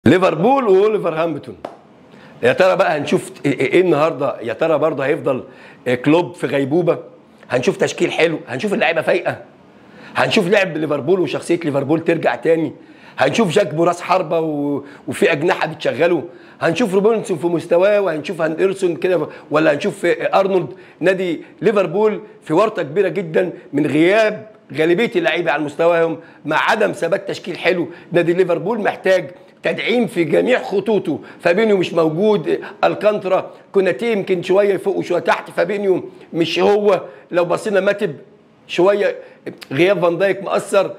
ليفربول وولفرهامبتون. يا ترى بقى هنشوف ايه النهارده؟ يا ترى برضه هيفضل كلوب في غيبوبه؟ هنشوف تشكيل حلو، هنشوف اللعيبه فايقه، هنشوف لعب ليفربول وشخصيه ليفربول ترجع تاني، هنشوف جاك راس حربه وفي اجنحه بتشغله، هنشوف روبنسون في مستواه، وهنشوف هاندرسون كده، ولا هنشوف ارنولد. نادي ليفربول في ورطه كبيره جدا من غياب غالبيه اللعيبه على مستواهم، مع عدم ثبات تشكيل حلو. نادي ليفربول محتاج تدعيم في جميع خطوطه. فابينيو مش موجود، الكانترا، كوناتي يمكن شويه فوق وشويه تحت، فابينيو مش هو. لو بصينا ماتب شويه، غياب فان دايك مؤثر،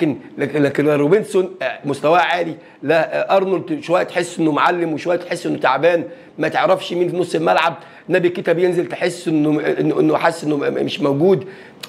لكن روبنسون مستواه عالي. لا ارنولد شويه تحس انه معلم، وشويه تحس انه تعبان، ما تعرفش مين في نص الملعب. نبي كيتا بينزل تحس انه حاسس انه مش موجود.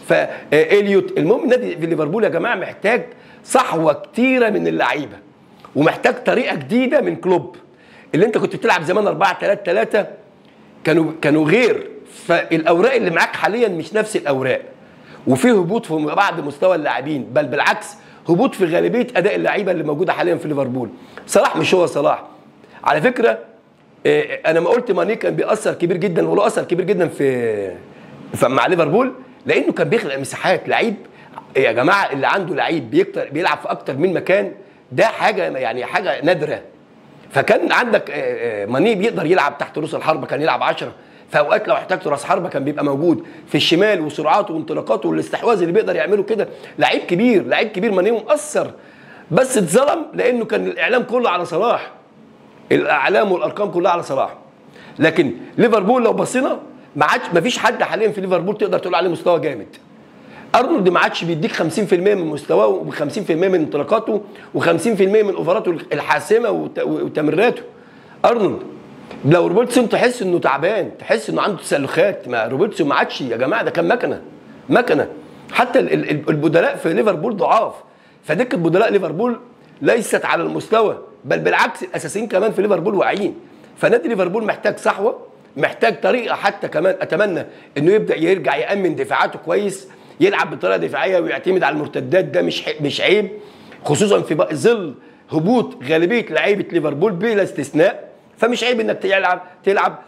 فاليوت، المهم نادي في ليفربول يا جماعه محتاج صحوه كتيره من اللعيبه، ومحتاج طريقه جديده من كلوب. اللي انت كنت بتلعب زمان 4-3-3 كانوا غير، فالاوراق اللي معاك حاليا مش نفس الاوراق، وفي هبوط في بعض مستوى اللاعبين، بل بالعكس هبوط في غالبيه اداء اللعيبه اللي موجوده حاليا في ليفربول. صلاح مش هو صلاح على فكره. انا ما قلت ماني كان بيأثر كبير جدا، وله اثر كبير جدا في مع ليفربول، لانه كان بيخلق مساحات. لعيب يا جماعه اللي عنده لعيب بيلعب في اكتر من مكان، ده حاجه يعني حاجه نادره. فكان عندك ماني بيقدر يلعب تحت رؤوس الحربه، كان يلعب 10 في اوقات، لو احتاجت راس حربه كان بيبقى موجود في الشمال، وسرعاته وانطلاقاته والاستحواذ اللي بيقدر يعمله كده. لعيب كبير، لعيب كبير، ماني مؤثر، بس اتظلم لانه كان الاعلام كله على صلاح، الاعلام والارقام كلها على صلاح. لكن ليفربول لو بصينا ما فيش حد حاليا في ليفربول تقدر تقول عليه مستوى جامد. ارنولد ما عادش بيديك 50% من مستواه، و50% من انطلاقاته، و50% من اوفراته الحاسمه وتمريراته. ارنولد لو روبرتسون تحس انه تعبان، تحس انه عنده تسلخات. ما روبرتسون ما عادش يا جماعه، ده كان مكنه. حتى البدلاء في ليفربول ضعاف، فدكه بدلاء ليفربول ليست على المستوى، بل بالعكس الاساسيين كمان في ليفربول واعيين. فنادي ليفربول محتاج صحوه، محتاج طريقه. حتى كمان اتمنى انه يبدا يرجع يامن دفاعاته كويس، يلعب بطريقه دفاعيه ويعتمد على المرتدات. ده مش عيب، خصوصا في ظل هبوط غالبيه لعيبه ليفربول بلا استثناء. فمش عيب انك تلعب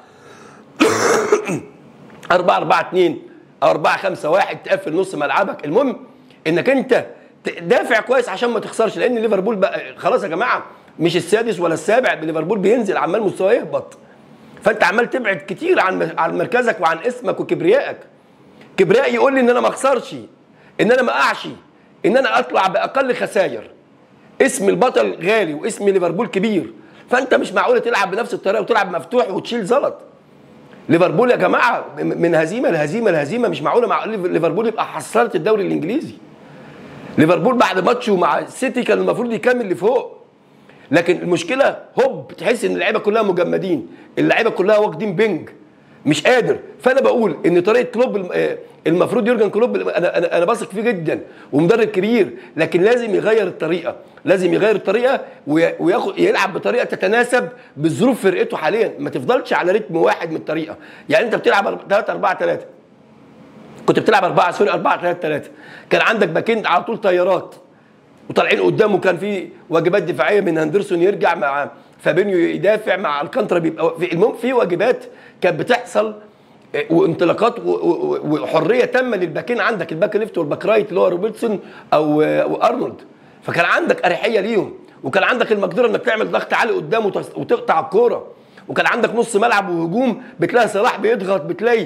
4-4-2 او 4-5-1، تقفل نص ملعبك. المهم انك انت تدافع كويس عشان ما تخسرش، لان ليفربول بقى خلاص يا جماعه مش السادس ولا السابع. ليفربول بينزل عمال مستواه يهبط، فانت عمال تبعد كتير عن مركزك وعن اسمك وكبريائك. كبريائي يقول لي ان انا ما اخسرش، ان انا ما اقعش، ان انا اطلع باقل خسائر. اسم البطل غالي واسم ليفربول كبير، فانت مش معقول تلعب بنفس الطريقه وتلعب مفتوح وتشيل زلط. ليفربول يا جماعه من هزيمه لهزيمه، مش معقوله مع ليفربول يبقى حصلت الدوري الانجليزي. ليفربول بعد ماتشه مع السيتي كان المفروض يكمل لفوق، لكن المشكله هوب تحس ان اللعيبه كلها مجمدين، اللعيبه كلها واخدين بنج، مش قادر. فانا بقول ان طريقه كلوب المفروض يورجن كلوب، انا بثق فيه جدا ومدرب كبير، لكن لازم يغير الطريقه، لازم يغير الطريقه وياخد يلعب بطريقه تتناسب بظروف فرقته حاليا. ما تفضلش على رتم واحد من الطريقه. يعني انت بتلعب 3-4-3، كنت بتلعب 4-3-3، كان عندك باكين على طول طيارات وطالعين قدامه، كان في واجبات دفاعيه من هاندرسون يرجع مع فابينيو يدافع مع الكانترا، بيبقى المهم في واجبات كانت بتحصل وانطلاقات وحريه تامه للباكين. عندك الباك ليفت والباك رايت اللي هو روبرتسون او ارنولد، فكان عندك اريحيه ليهم، وكان عندك المقدره انك تعمل ضغط عالي قدام وتقطع الكوره، وكان عندك نص ملعب وهجوم، بتلاقي صلاح بيضغط، بتلاقي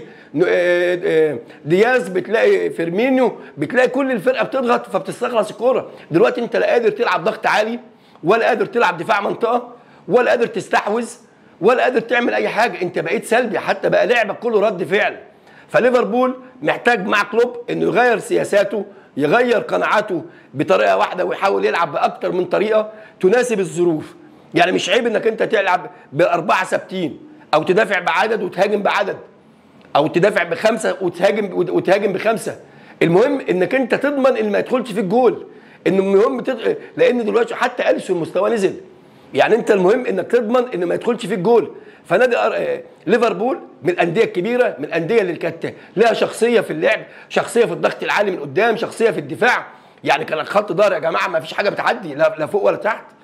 دياز، بتلاقي فيرمينيو، بتلاقي كل الفرقه بتضغط فبتستخلص الكوره. دلوقتي انت لا قادر تلعب ضغط عالي، ولا قادر تلعب دفاع منطقه، ولا قادر تستحوذ، ولا قادر تعمل اي حاجه. انت بقيت سلبي، حتى بقى لعبك كله رد فعل. فليفربول محتاج مع كلوب انه يغير سياساته، يغير قناعاته بطريقه واحده، ويحاول يلعب باكتر من طريقه تناسب الظروف. يعني مش عيب انك انت تلعب باربعه ثابتين، او تدافع بعدد وتهاجم بعدد، او تدافع بخمسه وتهاجم بخمسه. المهم انك انت تضمن ان ما يدخلش فيك جول، انه المهم لان دلوقتي حتى اليسون مستواه نزل. يعني انت المهم انك تضمن ان ما يدخلش فيك جول. فنادي ليفربول من الانديه الكبيره، من الانديه اللي كانت لها شخصيه في اللعب، شخصيه في الضغط العالي من قدام، شخصيه في الدفاع. يعني كان خط ظهر يا جماعه ما فيش حاجه بتعدي لا فوق ولا تحت.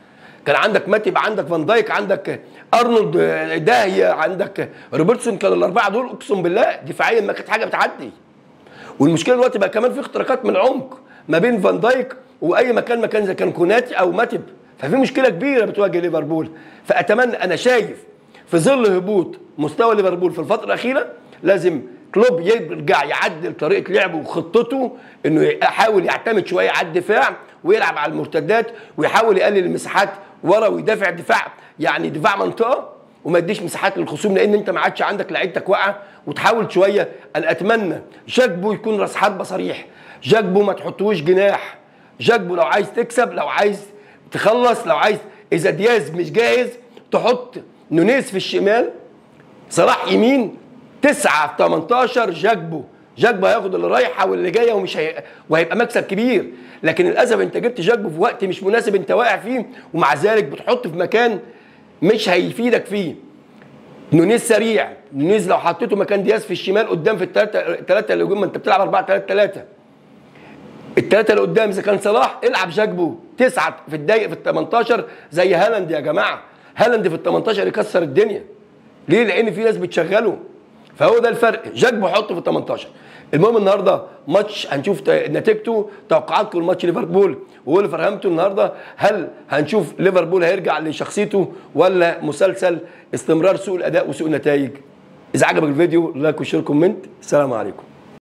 كان عندك ماتيب، عندك فان دايك، عندك ارنولد، داهيه، عندك روبرتسون، كانوا الاربعه دول اقسم بالله دفاعيا ما كانت حاجه بتعدي. والمشكله دلوقتي بقى كمان في اختراقات من العمق ما بين فان دايك واي مكان اذا كان كوناتي او ماتيب، ففي مشكله كبيره بتواجه ليفربول. فاتمنى، انا شايف في ظل هبوط مستوى ليفربول في الفتره الاخيره لازم كلوب يرجع يعدل طريقه لعبه وخطته، انه يحاول يعتمد شويه على الدفاع ويلعب على المرتدات ويحاول يقلل المساحات ورا ويدافع دفاع يعني دفاع منطقه، وما يديش مساحات للخصوم، لان انت ما عادش عندك لعيبتك واقعه. وتحاول شويه، انا اتمنى جاكبو يكون راس حربه صريح، جاكبو ما تحطوش جناح، جاكبو لو عايز تكسب، لو عايز تخلص، لو عايز، اذا دياز مش جاهز تحط نونيز في الشمال، صلاح يمين، 9 في 18 جاكبو هياخد اللي رايحه واللي جايه وهيبقى مكسب كبير. لكن للاسف انت جبت جاكبو في وقت مش مناسب انت واقع فيه، ومع ذلك بتحط في مكان مش هيفيدك فيه. نونيز سريع، نونيز لو حطيته مكان دياز في الشمال قدام في الثلاثه اللي قدام، ما انت بتلعب 4-3-3، الثلاثه اللي قدام اذا كان صلاح العب جاكبو 9 في الدقيقه في ال 18 زي هالاند يا جماعه. هالاند في ال 18 يكسر الدنيا. ليه؟ لان في ناس بتشغله، فهو ده الفرق. جاكبو حطه في ال 18. المهم النهارده ماتش هنشوف نتيجته، توقعاتكم لماتش ليفربول وولفرهامبتون النهارده. هل هنشوف ليفربول هيرجع لشخصيته ولا مسلسل استمرار سوء الاداء وسوء النتائج؟ اذا عجبك الفيديو لايك وشير كومنت. السلام عليكم.